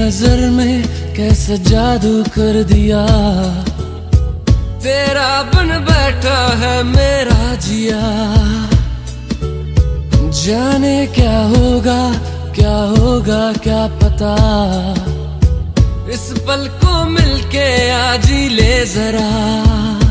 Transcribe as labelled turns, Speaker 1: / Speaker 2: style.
Speaker 1: नजर में कैसा जादू कर दिया, तेरा बन बैठा है मेरा जिया। जाने क्या होगा क्या पता, इस पल को मिलके आज ही ले जरा।